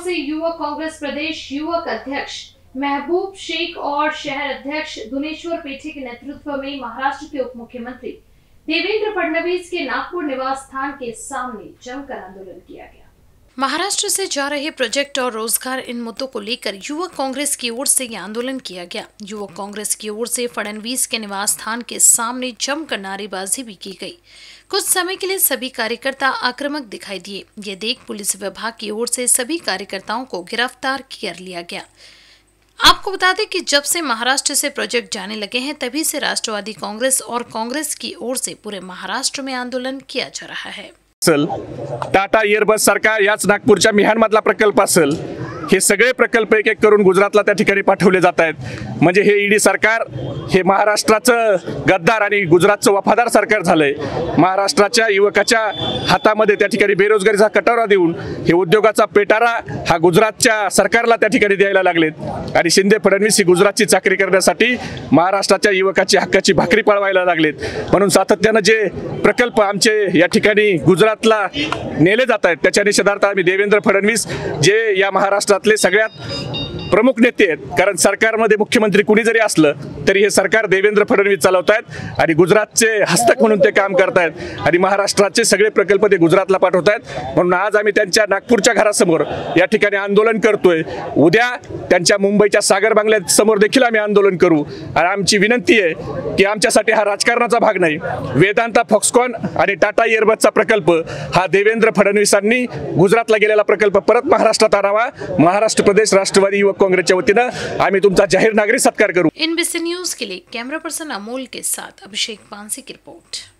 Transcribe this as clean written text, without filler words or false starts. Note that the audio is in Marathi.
से युवक कांग्रेस प्रदेश युवक अध्यक्ष महबूब शेख और शहर अध्यक्ष दुनेश्वर पेठे के नेतृत्व में महाराष्ट्र के उप मुख्यमंत्री देवेंद्र फडणवीस के नागपुर निवास स्थान के सामने जमकर आंदोलन किया गया। महाराष्ट्र से जा रहे प्रोजेक्ट और रोजगार इन मुद्दों को लेकर युवक कांग्रेस की ओर से यह आंदोलन किया गया। युवक कांग्रेस की ओर से फडणवीस के निवास स्थान के सामने जमकर नारेबाजी भी की गई। कुछ समय के लिए सभी कार्यकर्ता आक्रामक दिखाई दिए। ये देख पुलिस विभाग की ओर से सभी कार्यकर्ताओं को गिरफ्तार कर लिया गया। आपको बता दें कि जब से महाराष्ट्र से प्रोजेक्ट जाने लगे हैं तभी से राष्ट्रवादी कांग्रेस और कांग्रेस की ओर से पूरे महाराष्ट्र में आंदोलन किया जा रहा है। टाटा एअरबस सारखा याच नागपूरच्या मिहानमधला प्रकल्प असेल, हे सगळे प्रकल्प एक एक करून गुजरातला त्या ठिकाणी पाठवले जात आहेत। म्हणजे हे ईडी सरकार हे महाराष्ट्राचं गद्दार आणि गुजरातचं वफादार सरकार झालंय। महाराष्ट्राच्या युवकाच्या हातामध्ये त्या ठिकाणी बेरोजगारीचा कटोरा देऊन हे उद्योगाचा पेटारा हा गुजरातच्या सरकारला त्या ठिकाणी द्यायला लागलेत आणि शिंदे फडणवीस ही गुजरातची चाकरी करण्यासाठी महाराष्ट्राच्या युवकाची हक्काची भाकरी पळवायला लागलेत। म्हणून सातत्याने जे प्रकल्प आमचे या ठिकाणी गुजरातला नेले जात आहेत त्याच्या निषेधार्थ आम्ही देवेंद्र फडणवीस जे या महाराष्ट्रातले सगळ्यात प्रमुख नेते आहेत, कारण सरकारमध्ये मुख्यमंत्री कुणी जरी असलं तरी हे सरकार देवेंद्र फडणवीस चालवतायत आणि गुजरातचे हस्तक म्हणून ते काम करतायत आणि महाराष्ट्राचे सगळे प्रकल्प ते गुजरातला पाठवतायत। म्हणून आज आम्ही त्यांच्या नागपूरच्या घरासमोर या ठिकाणी आंदोलन करतोय। उद्या त्यांच्या मुंबईच्या सागर बंगल्यासमोर देखील आम्ही आंदोलन करू आणि आमची विनंती आहे की आमच्यासाठी हा राजकारणाचा भाग नाही। वेदांता फॉक्सकॉन आणि टाटा एअरबसचा प्रकल्प हा देवेंद्र फडणवीसांनी गुजरातला गेलेला प्रकल्प परत महाराष्ट्रात आणावा। महाराष्ट्र प्रदेश राष्ट्रवादी युवक कांग्रेसच्या वतीनं आम्ही तुमचा जाहीर नागरिक सत्कार करू। NBC न्यूज के लिए कैमरा पर्सन अमोल के साथ अभिषेक पांसी की रिपोर्ट।